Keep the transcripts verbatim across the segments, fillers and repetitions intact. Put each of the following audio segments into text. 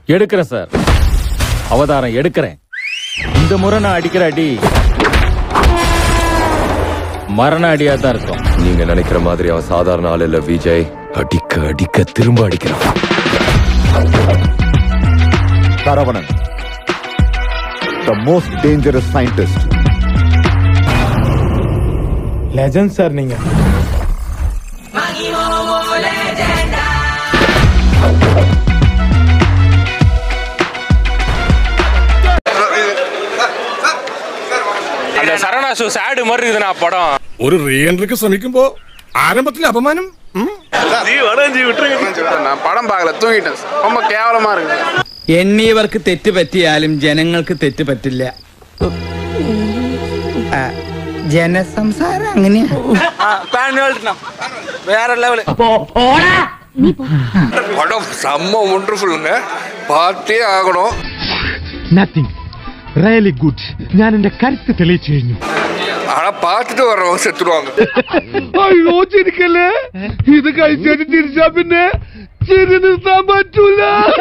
எடுக்கிறேன் சார், அவதாரம் எடுக்கிறேன். இந்த முறை நான் அடிக்கிற அடி மரண அடியா தான் இருக்கும். நீங்க நினைக்கிற மாதிரி அவன் சாதாரண ஆள் இல்ல விஜய். அடிக்க அடிக்க திரும்ப அடிக்கிறான். Saravanan, the most dangerous scientist. Legend sir நீங்க. அந்த சரணா ஷோ சாடு மாதிரி இருக்குதுண்ணா படம். ஒரு ரீஎன்ட்ரிக்கு ശ്രമിക്കുമ്പോ ஆரம்பத்தில் அபமானம். நான் படம் பார்க்கல, தூங்கிட்டேன். ரொம்ப கேவலமா இருக்கு. എണ്ണിയവർക്ക് തെറ്റ് പറ്റിയാലും ജനങ്ങൾക്ക് തെറ്റ് പറ്റില്ല. ജനസംസാരം അങ്ങനെയാ. வேற லெவல் படம், செம்ம ஒண்டர்ஃபுல்லுங்க. பார்த்தே ஆகணும். Nothing really good. ഞാൻ എന്റെ കരുത്ത് തെളിയിച്ചു കഴിഞ്ഞു. ஆனா பார்த்துட்டு வர்றவங்க செத்துருவாங்க. അയ്യോ ചിരിക്കല്ലേ, ഇത് കഴിച്ചിട്ട് തിരിച്ചാ പിന്നെ ചിരി നിർത്താൻ പറ്റൂല.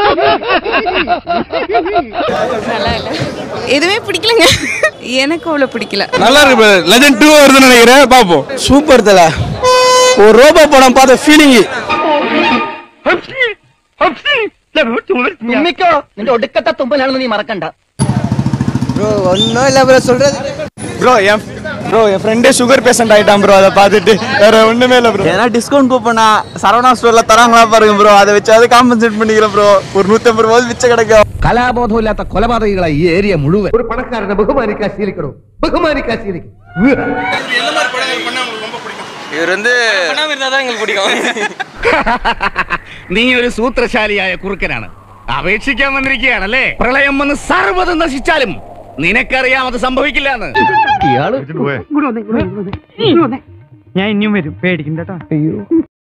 எதுவுமே பிடிக்கலங்க, எனக்கு அவ்வளவு பிடிக்கல. நல்லா இருக்கு. லெஜண்ட் டூ வருதுன்னு நினைக்கிறேன், பாப்போம். சூப்பர் தல. ஒரு ரோபோ படம் பார்த்த ஃபீலிங். തുമ്മിക്കോ, നിന്റെ ഒടുക്കത്തെ തുമ്പലാണെന്ന് നീ മറക്കണ്ട. ബ്രോ ഒന്നും ഇല്ല ബ്രോ சொல்றது. ப்ரோ என் ப்ரோ என் ஃப்ரெண்டே சுகர் பேஷண்ட் ஆயிட்டான் ப்ரோ. அதை பார்த்துட்டு வேற ஒண்ணுமே இல்ல ப்ரோ. ஏன்னா டிஸ்கவுண்ட் கூப்பனா சரவணா ஸ்டோர்ல தராங்களா பாருங்க ப்ரோ. அதை வச்சு அதை காம்பன்சேட் பண்ணிக்கிறேன் ப்ரோ. ஒரு நூத்தி ஐம்பது ரூபாய் மிச்சம் கிடைக்கும். കലാബോധം ഇല്ലാത്ത കൊലപാതകികളെ ഈ ഏരിയ മുഴുവൻ. ഒരു പണക്കാരനെ ബഹുമാനിക്കാൻ ശീലിക്കണം, ബഹുമാനിക്കാൻ ശീലിക്കണം. இவர் வந்து பண்ணாம இருந்தாதான் எங்களுக்கு பிடிக்கும். നീ ഒരു സൂത്രശാലിയായ കുറുക്കനാണ്. അപേക്ഷിക്കാൻ വന്നിരിക്കുകയാണല്ലേ. പ്രളയം വന്ന് സർവ്വതും നശിച്ചാലും നിനക്കറിയാം അത് സംഭവിക്കില്ലെന്ന്. ഇയാള് ഞാൻ ഇനിയും വരും, പേടിക്കണ്ട കേട്ടോ.